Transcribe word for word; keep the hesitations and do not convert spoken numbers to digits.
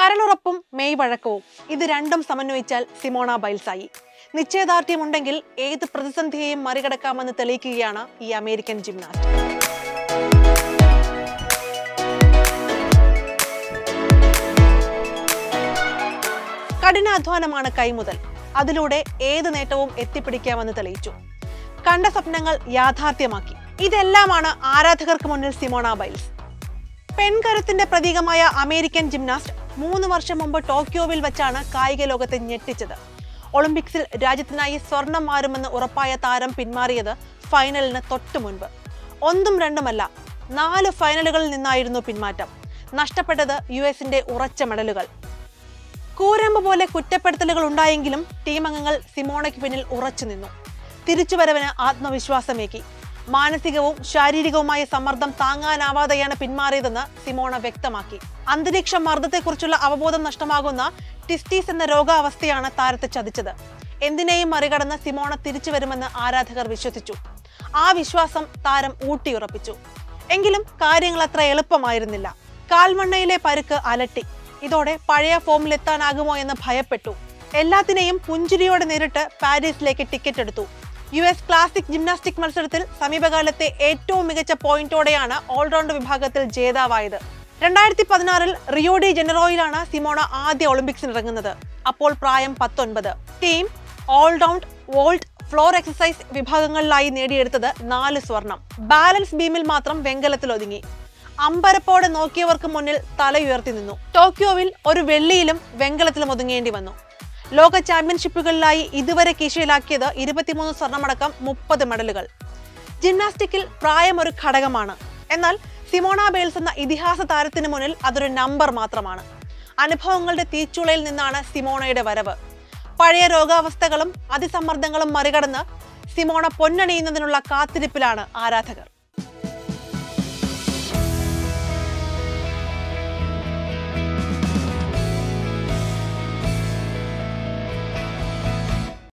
കരളുറപ്പും May വഴക്കവും ഇത് രണ്ടും സമന്വയിച്ചാൽ സിമോണ ബൈൽസായി. നിശ്ചയദാർഢ്യമുണ്ടെങ്കിൽ ഏത് പ്രതിസന്ധിയെയും മറികടക്കാമെന്ന് തെളിയിക്കുകയാണ് ഈ അമേരിക്കൻ ജിംനാസ്റ്റ്. കഠിനാധ്വാനമാണ് കൈമുതൽ. അതിലൂടെ ഏത് നേട്ടവും എത്തിപ്പിടിക്കാമെന്ന് തെളിയിച്ചു. കണ്ട സ്വപ്നങ്ങൾ യാഥാർത്ഥ്യമാക്കി. ഇതെല്ലാമാണ് ആരാധകർക്ക് മുന്നിൽ സിമോണ ബൈൽസ്. പെൺകരുത്തിന്റെ പ്രതീകമായ അമേരിക്കൻ ജിംനാസ്റ്റ് മൂന്ന് വർഷം മുമ്പ് ടോക്കിയോവിൽ വെച്ചാണ് കായിക ലോകത്തെ ഞെട്ടിച്ചത്. ഒളിമ്പിക്സിൽ രാജ്യത്തിനായി സ്വർണം മാറുമെന്ന് ഉറപ്പായ താരം പിന്മാറിയത് ഫൈനലിന് തൊട്ടു മുൻപ്. ഒന്നും രണ്ടുമല്ല, നാല് ഫൈനലുകളിൽ നിന്നായിരുന്നു പിന്മാറ്റം. നഷ്ടപ്പെട്ടത് യു എസിന്റെ ഉറച്ച മെഡലുകൾ. കൂരമ്പ് പോലെ കുറ്റപ്പെടുത്തലുകൾ ഉണ്ടായെങ്കിലും ടീം അംഗങ്ങൾ സിമോണയ്ക്ക് പിന്നിൽ ഉറച്ചു നിന്നു. തിരിച്ചുവരവിന് ആത്മവിശ്വാസമേകി. മാനസികവും ശാരീരികവുമായ സമ്മർദ്ദം താങ്ങാനാവാതെയാണ് പിന്മാറിയതെന്ന് സിമോണ വ്യക്തമാക്കി. അന്തരീക്ഷ മർദ്ദത്തെക്കുറിച്ചുള്ള അവബോധം നഷ്ടമാകുന്ന ടിസ്റ്റീസ് എന്ന രോഗാവസ്ഥയാണ് താരത്തെ ചതിച്ചത്. എന്തിനേയും മറികടന്ന് സിമോണ തിരിച്ചു വരുമെന്ന് ആരാധകർ വിശ്വസിച്ചു. ആ വിശ്വാസം താരം ഊട്ടിയുറപ്പിച്ചു. എങ്കിലും കാര്യങ്ങൾ അത്ര എളുപ്പമായിരുന്നില്ല. കാൽമണ്ണയിലെ പരുക്ക് അലട്ടി. ഇതോടെ പഴയ ഫോമിലെത്താനാകുമോ എന്ന് ഭയപ്പെട്ടു. എല്ലാത്തിനെയും പുഞ്ചിരിയോടെ നേരിട്ട് പാരീസിലേക്ക് ടിക്കറ്റ് എടുത്തു. യു എസ് ക്ലാസിക് ജിംനാസ്റ്റിക് മത്സരത്തിൽ സമീപകാലത്തെ ഏറ്റവും മികച്ച പോയിന്റോടെയാണ് ഓൾറൗണ്ട് വിഭാഗത്തിൽ ജേതാവായത്. രണ്ടായിരത്തി പതിനാറിൽ റിയോ ഡി ജനറോയിലാണ് സിമോണ ആദ്യ ഒളിമ്പിക്സിന് ഇറങ്ങുന്നത്. അപ്പോൾ പ്രായം പത്തൊൻപത്. Team all round, vault, floor exercise വിഭാഗങ്ങളിലായി നേടിയെടുത്തത് നാല് സ്വർണം. ബാലൻസ് ബീമിൽ മാത്രം വെങ്കലത്തിൽ ഒതുങ്ങി. അമ്പരപ്പോടെ നോക്കിയവർക്ക് മുന്നിൽ തലയുയർത്തി നിന്നു. ടോക്കിയോവിൽ ഒരു വെള്ളിയിലും വെങ്കലത്തിലും ഒതുങ്ങേണ്ടി വന്നു. ലോക ചാമ്പ്യൻഷിപ്പുകളിലായി ഇതുവരെ കീശയിലാക്കിയത് ഇരുപത്തിമൂന്ന് സ്വർണമടക്കം മുപ്പത് മെഡലുകൾ. ജിംനാസ്റ്റിക്കിൽ പ്രായം ഒരു ഘടകമാണ്. എന്നാൽ സിമോണ ബൈൽസ് എന്ന ഇതിഹാസ താരത്തിന് മുന്നിൽ അതൊരു നമ്പർ മാത്രമാണ്. അനുഭവങ്ങളുടെ തീച്ചുളയിൽ നിന്നാണ് സിമോണയുടെ വരവ്. പഴയ രോഗാവസ്ഥകളും അതിസമ്മർദ്ദങ്ങളും മറികടന്ന് സിമോണ പൊന്നണിയുന്നതിനുള്ള കാത്തിരിപ്പിലാണ് ആരാധകർ.